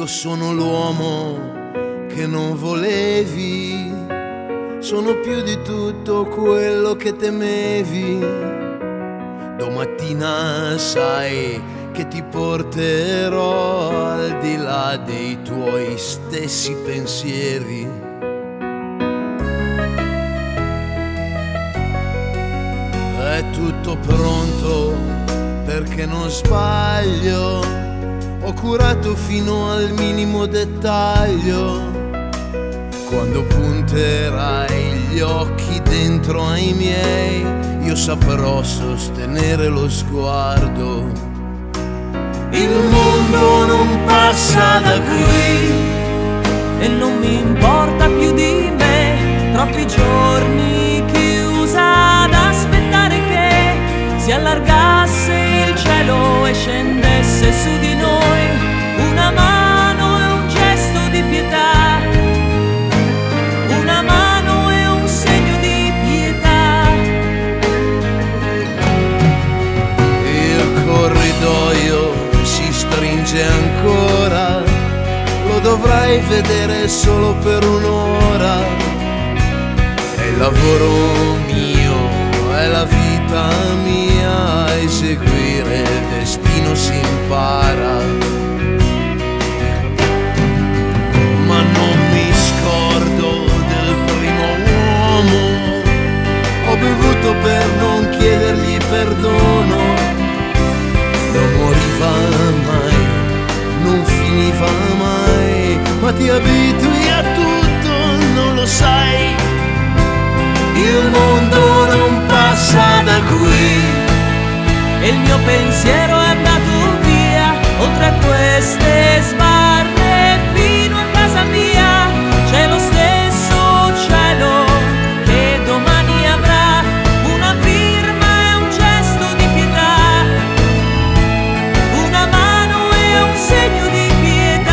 sono l'uomo che non volevi, sono più di tutto quello che temevi. Domattina sai che ti porterò al di là dei tuoi stessi pensieri. È tutto pronto perché non sbaglio, ho curato fino al minimo dettaglio. Quando punterai gli occhi dentro ai miei, io saprò sostenere lo sguardo. Il mondo non passa da qui e non mi importa più di me. Troppi giorni chiusa ad aspettare che si allargasse il cielo e scendesse su di noi una mano e un gesto di pietà, una mano e un segno di pietà. Il corridoio si stringe ancora, lo dovrai vedere solo per un'ora. È il lavoro mio, è la vita mia, a eseguire il destino si impara. Ma non mi scordo del primo uomo, ho bevuto per non chiedergli perdono. Non moriva mai, non finiva mai, ma ti abitui a tutto, non lo sai. Il mondo non passa da qui e il mio pensiero è andato via oltre a queste sbarre fino a casa mia. C'è lo stesso cielo che domani avrà una firma e un gesto di pietà, una mano e un segno di pietà.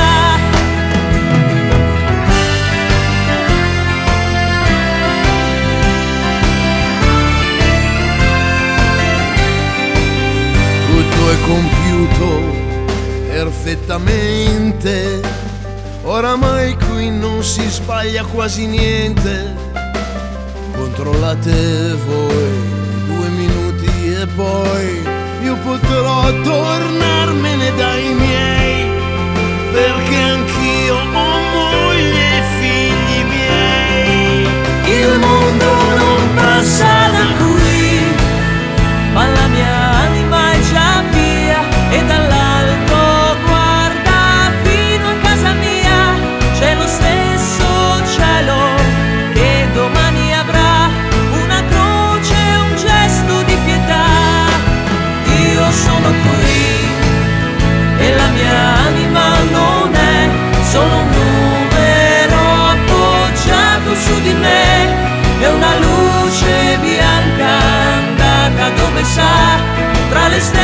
Tutto è compiuto perfettamente, oramai qui non si sbaglia quasi niente. Controllate voi 2 minuti e poi io potrò tornarmene dai miei, perché anch'io ho moglie e figli miei. Il mondo non passa da qui, ma la mia anima è già via e dall'alto guarda fino a casa mia. C'è lo stesso cielo che domani avrà una croce e un gesto di pietà. Io sono qui e la mia anima non è solo un numero appoggiato su di me, è una luce bianca andata dove sa, tra le stelle